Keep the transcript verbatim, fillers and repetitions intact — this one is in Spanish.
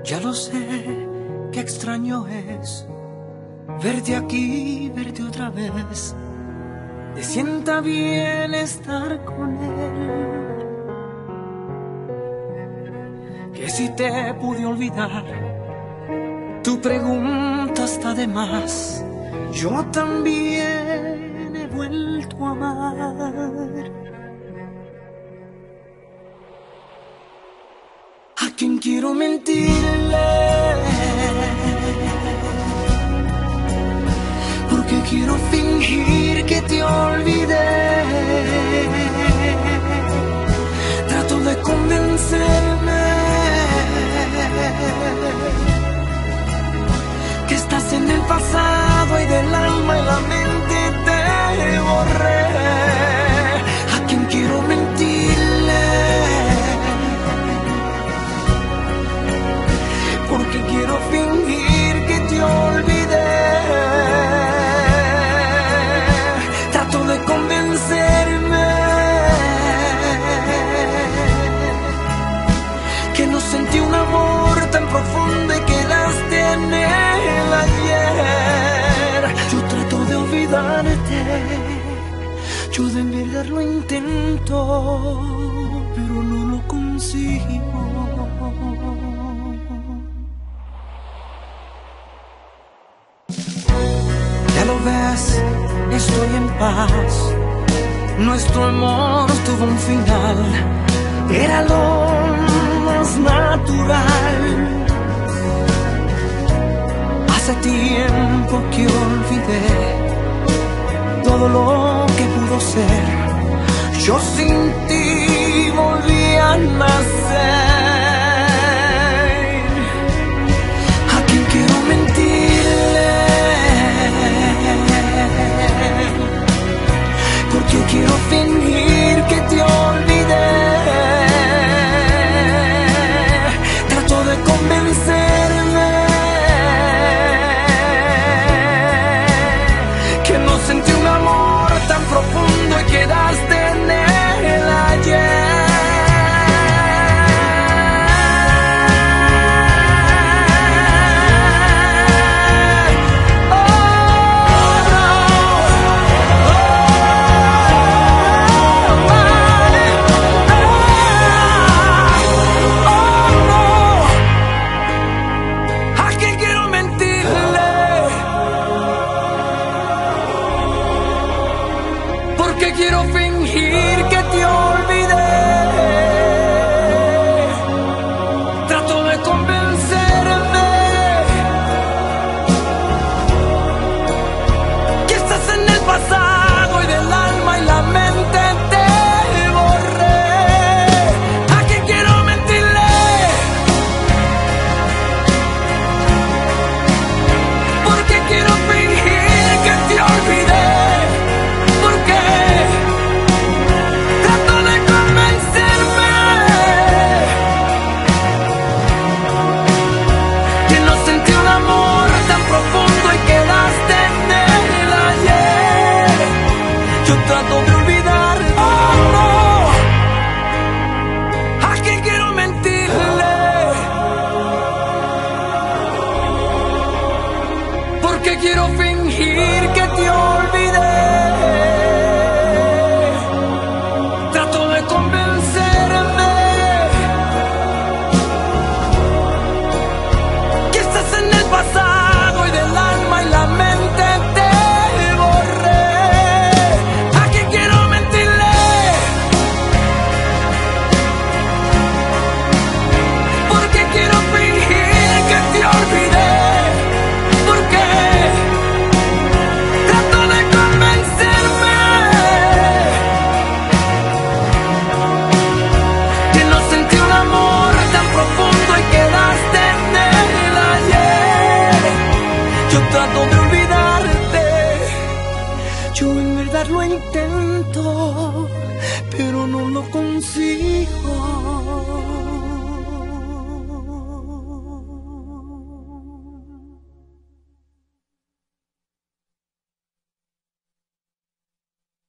Ya lo sé, qué extraño es verte aquí, verte otra vez. Te sienta bien estar con él. Que si te pude olvidar, tu pregunta está de más. Yo también he vuelto a amar. ¿A quién quiero mentirle? Porque quiero fingir que te olvidé. Trato de convencerme que estás en el pasado y del alma y la mente te borré. ¿A quién quiero mentirle? Porque quiero fingir que te olvidé. Trato de convencerme que no sentí un amor tan profundo y quedaste en él ayer. Yo trato de olvidarte, yo de verdad lo intento, pero no lo consigo. Ya lo ves, estoy en paz. Nuestro amor tuvo un final, era lo más natural. Hace tiempo que olvidé todo lo que pudo ser. Yo sin